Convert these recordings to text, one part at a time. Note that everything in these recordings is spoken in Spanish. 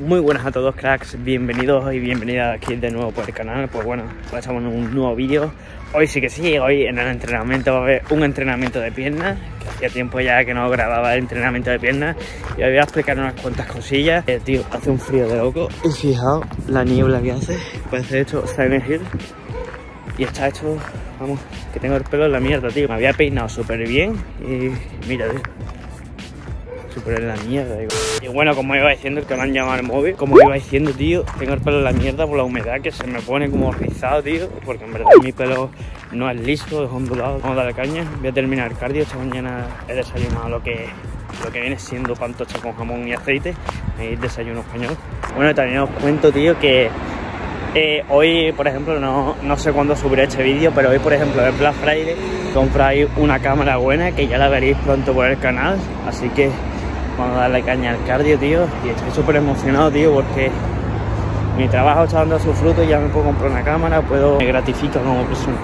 Muy buenas a todos, cracks, bienvenidos y bienvenidas aquí de nuevo por el canal. Pues bueno, estamos en un nuevo vídeo. Hoy sí que sí, hoy en el entrenamiento va a haber un entrenamiento de piernas, que hacía tiempo ya que no grababa el entrenamiento de piernas. Y os voy a explicar unas cuantas cosillas. Tío, hace un frío de loco. Y fijaos la niebla que hace, parece hecho Silent Hill. Y está hecho, vamos, que tengo el pelo en la mierda, tío. Me había peinado súper bien y mira, tío, súper en la mierda, digo. Y bueno, como iba diciendo, que me han llamado al móvil, como iba diciendo, tío, tengo el pelo en la mierda por la humedad, que se me pone como rizado, tío, porque en verdad mi pelo no es liso, es ondulado. Vamos a darle caña. Voy a terminar el cardio. Esta mañana he desayunado lo que viene siendo pan tocha con jamón y aceite, y desayuno español. Bueno, también os cuento, tío, que hoy, por ejemplo, no sé cuándo subiré este vídeo, pero hoy, por ejemplo, en Black Friday compráis una cámara buena que ya la veréis pronto por el canal, así que vamos a darle caña al cardio, tío, y estoy súper emocionado, tío, porque mi trabajo está dando su fruto y ya me puedo comprar una cámara, me gratifica como persona.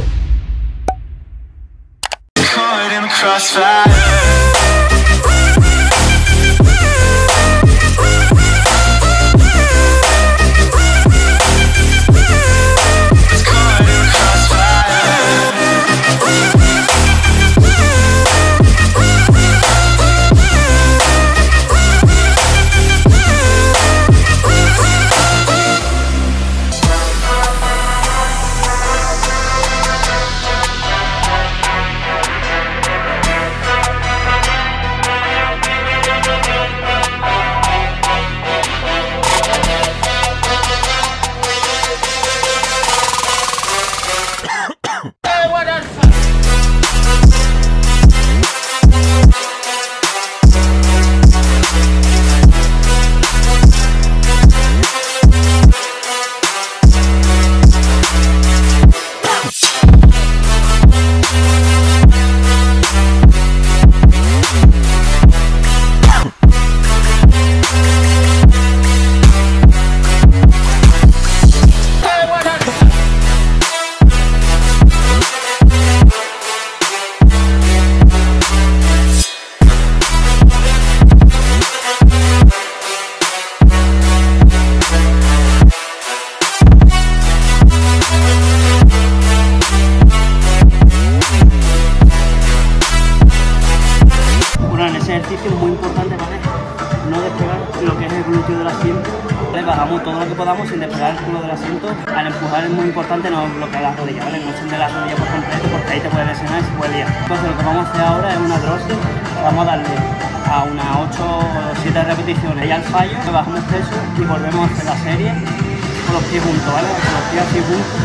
Ejercicio muy importante, ¿vale? No despegar lo que es el glúteo del asiento, ¿vale? Bajamos todo lo que podamos sin despegar el culo del asiento. Al empujar es muy importante no bloquear las rodillas, ¿vale? No extender las rodillas por completo porque ahí te puedes lesionar y se puede liar. Entonces lo que vamos a hacer ahora es una dropset. Vamos a darle a unas 8 o 7 repeticiones y al fallo bajamos peso y volvemos a hacer la serie con los pies juntos, ¿vale? Con los pies así juntos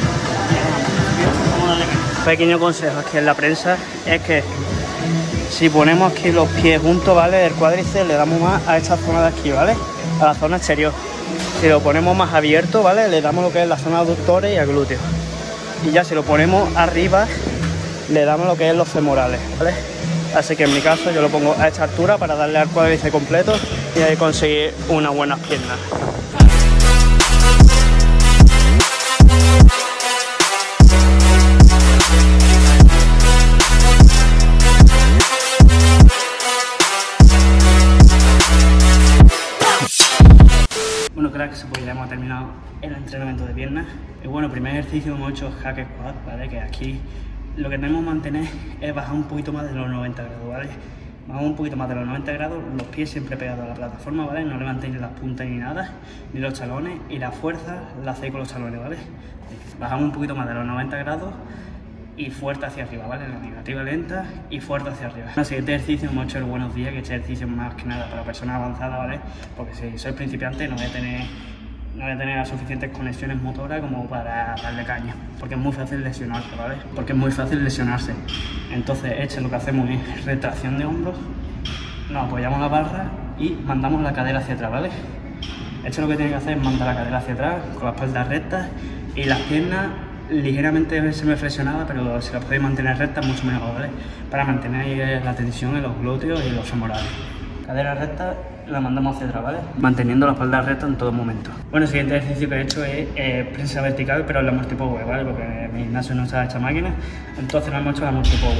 y vamos a darle. Un pequeño consejo es que en la prensa es que si ponemos aquí los pies juntos, ¿vale? El cuádriceps le damos más a esta zona de aquí, ¿vale? A la zona exterior. Si lo ponemos más abierto, ¿vale? Le damos lo que es la zona aductores y al glúteo. Y ya si lo ponemos arriba, le damos lo que es los femorales, ¿vale? Así que en mi caso yo lo pongo a esta altura para darle al cuádriceps completo y ahí conseguir unas buenas piernas. Bueno, cracks, pues ya hemos terminado el entrenamiento de piernas. Y bueno, primer ejercicio hemos hecho hack squat, ¿vale? Que aquí lo que tenemos que mantener es bajar un poquito más de los 90 grados, ¿vale? Bajamos un poquito más de los 90 grados, los pies siempre pegados a la plataforma, ¿vale? No levantéis las puntas ni nada, ni los talones, y la fuerza la hacéis con los talones, ¿vale? Bajamos un poquito más de los 90 grados y fuerte hacia arriba, ¿vale? La negativa lenta y fuerte hacia arriba. En el siguiente ejercicio hemos hecho el buenos días, que este ejercicio es más que nada para personas avanzadas, ¿vale? Porque si sois principiante no voy a tener las suficientes conexiones motoras como para darle caña, porque es muy fácil lesionarse, ¿vale? Porque es muy fácil lesionarse. Entonces este lo que hacemos es retracción de hombros, nos apoyamos la barra y mandamos la cadera hacia atrás, ¿vale? Este lo que tiene que hacer es mandar la cadera hacia atrás con las espaldas rectas y las piernas ligeramente semiflexionada, pero si la podéis mantener recta mucho mejor, ¿vale? Para mantener la tensión en los glúteos y los femorales. Cadera recta, la mandamos hacia atrás, ¿vale? Manteniendo la espalda recta en todo momento. Bueno, el siguiente ejercicio que he hecho es prensa vertical, pero la multipower, ¿vale? Porque en mi gimnasio no está hecha máquina, entonces lo hemos hecho la multipower.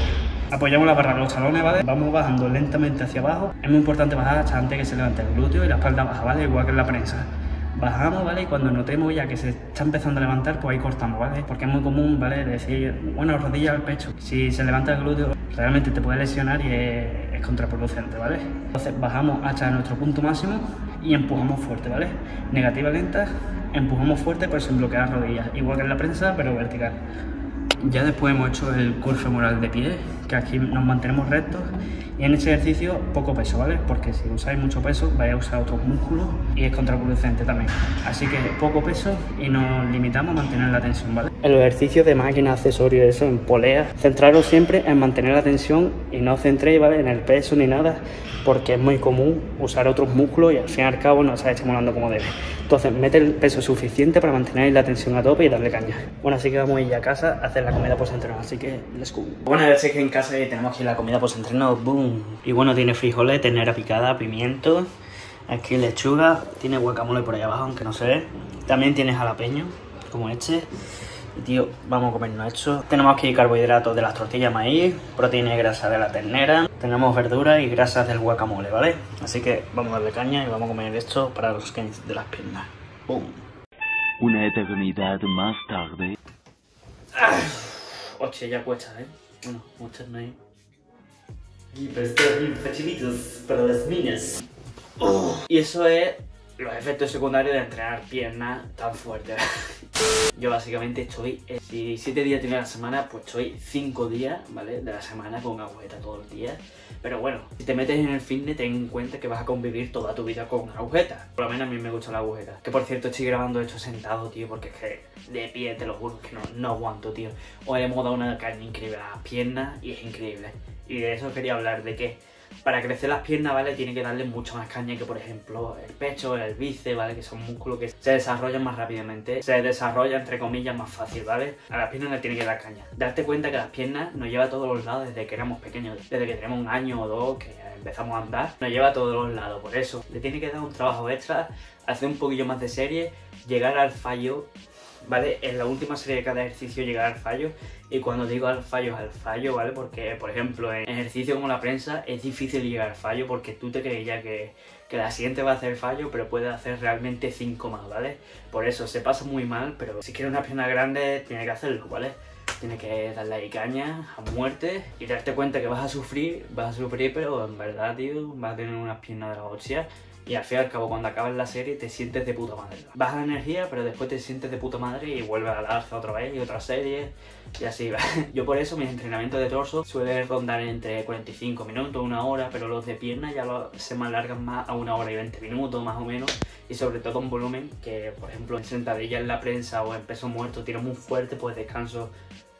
Apoyamos la barra en los talones, ¿vale? Vamos bajando lentamente hacia abajo. Es muy importante bajar hasta antes que se levante el glúteo y la espalda baja, ¿vale? Igual que en la prensa. Bajamos, ¿vale? Y cuando notemos ya que se está empezando a levantar, pues ahí cortamos, ¿vale? Porque es muy común, ¿vale? Decir, bueno, rodilla al pecho. Si se levanta el glúteo, realmente te puede lesionar y es contraproducente, ¿vale? Entonces bajamos hasta nuestro punto máximo y empujamos fuerte, ¿vale? Negativa lenta, empujamos fuerte, pero sin bloquear las rodillas. Igual que en la prensa, pero vertical. Ya después hemos hecho el curl femoral de pie, que aquí nos mantenemos rectos, y en este ejercicio poco peso, ¿vale? Porque si usáis mucho peso vais a usar otros músculos y es contraproducente también. Así que poco peso y nos limitamos a mantener la tensión, ¿vale? En los ejercicios de máquina, accesorios, eso, en poleas, centraros siempre en mantener la tensión y no os centréis, ¿vale? En el peso ni nada, porque es muy común usar otros músculos y al fin y al cabo no estáis estimulando como debe. Entonces mete el peso suficiente para mantener la tensión a tope y darle caña. Bueno, así que vamos a ir a casa a hacer la comida post-entreno, así que let's go. Bueno, ya sé que en casa tenemos aquí la comida post-entreno, boom. Y bueno, tiene frijoles, ternera picada, pimiento, aquí lechuga, tiene guacamole por ahí abajo, aunque no se ve. También tiene jalapeño, como este. Y tío, vamos a comernos esto. Tenemos aquí carbohidratos de las tortillas de maíz, proteína y grasa de la ternera, tenemos verduras y grasas del guacamole, ¿vale? Así que vamos a darle caña y vamos a comer esto para los gains de las piernas. ¡Bum! Una eternidad más tarde. Oye, ya cuesta, ¿eh? Bueno, muchas no hay. Y pero esto es facilitos para las niñas. Y eso es los efectos secundarios de entrenar piernas tan fuertes. Yo básicamente estoy, si 7 días tiene la semana, pues estoy 5 días, ¿vale? De la semana con agujeta todos los días. Pero bueno, si te metes en el fitness, ten en cuenta que vas a convivir toda tu vida con agujetas. Por lo menos a mí me gusta la agujeta. Que por cierto estoy grabando esto sentado, tío, porque es que de pie, te lo juro, que no aguanto, tío. Hoy hemos dado una carne increíble a las piernas y es increíble. Y de eso quería hablar, de que para crecer las piernas, ¿vale? Tiene que darle mucho más caña que, por ejemplo, el pecho, el bíceps, ¿vale? Que son músculos que se desarrollan más rápidamente, se desarrolla, entre comillas, más fácil, ¿vale? A las piernas le tiene que dar caña. Darte cuenta que las piernas nos lleva a todos los lados desde que éramos pequeños, desde que tenemos un año o dos, que empezamos a andar, nos lleva a todos los lados. Por eso, le tiene que dar un trabajo extra, hacer un poquillo más de serie, llegar al fallo, ¿vale? En la última serie de cada ejercicio llegar al fallo. Y cuando digo al fallo, es al fallo, ¿vale? Porque, por ejemplo, en ejercicio como la prensa es difícil llegar al fallo porque tú te crees ya que la siguiente va a hacer fallo, pero puede hacer realmente 5 más, ¿vale? Por eso se pasa muy mal, pero si quieres una pierna grande, tiene que hacerlo, ¿vale? Tiene que darle ahí caña a muerte y darte cuenta que vas a sufrir, pero en verdad, tío, vas a tener unas piernas de la hostia. Y al fin y al cabo, cuando acabas la serie, te sientes de puta madre. Baja la energía, pero después te sientes de puta madre y vuelves a la alza otra vez y otra serie. Y así va. Yo por eso mis entrenamientos de torso suelen rondar entre 45 minutos, 1 hora, pero los de pierna ya se me alargan más a 1 hora y 20 minutos, más o menos. Y sobre todo en volumen, que por ejemplo en sentadilla en la prensa o en peso muerto tiro muy fuerte, pues descanso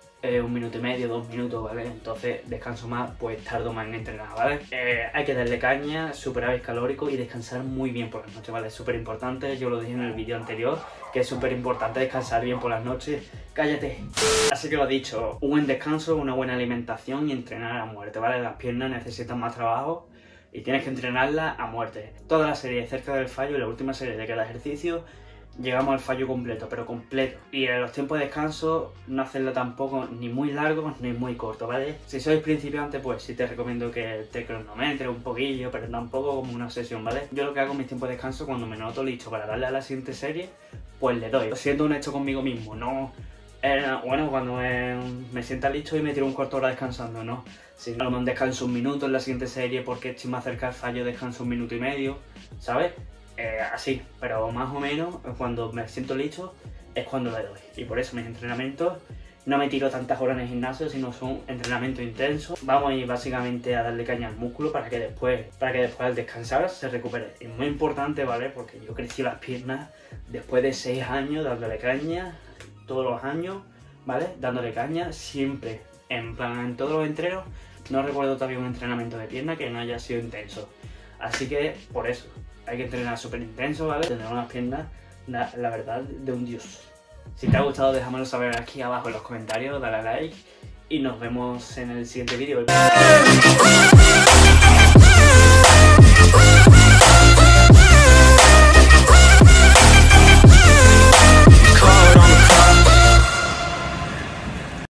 1 minuto y medio, 2 minutos, ¿vale? Entonces descanso más, pues tardo más en entrenar, ¿vale? Hay que darle caña, superávit calórico y descansar muy bien por las noches, ¿vale? Es súper importante, yo lo dije en el vídeo anterior, que es súper importante descansar bien por las noches. ¡Cállate! Así que lo he dicho, un buen descanso, una buena alimentación y entrenar a muerte, ¿vale? Las piernas necesitan más trabajo y tienes que entrenarlas a muerte. Toda la serie cerca del fallo y la última serie de cada ejercicio llegamos al fallo completo, pero completo. Y en los tiempos de descanso no hacerlo tampoco ni muy largo ni muy corto, ¿vale? Si sois principiante, pues sí te recomiendo que te cronometres un poquillo, pero tampoco como una obsesión, ¿vale? Yo lo que hago en mis tiempos de descanso, cuando me noto listo para darle a la siguiente serie, pues le doy. Siendo honesto conmigo mismo, no... bueno, cuando me sienta listo y me tiro un cuarto de hora descansando, ¿no? Si no, descanso 1 minuto en la siguiente serie porque estoy más cerca del fallo, descanso 1 minuto y medio, ¿sabes? Así, pero más o menos cuando me siento listo es cuando le doy. Y por eso mis entrenamientos no me tiro tantas horas en el gimnasio, sino son entrenamientos intensos. Vamos a ir básicamente a darle caña al músculo para que después al descansar se recupere. Es muy importante, ¿vale? Porque yo crecí las piernas después de 6 años dándole caña, todos los años, ¿vale? Dándole caña siempre, en plan en todos los entrenos. No recuerdo todavía un entrenamiento de pierna que no haya sido intenso. Así que por eso hay que entrenar súper intenso, ¿vale? Tener unas piernas, la verdad, de un dios. Si te ha gustado, déjamelo saber aquí abajo en los comentarios, dale a like y nos vemos en el siguiente vídeo.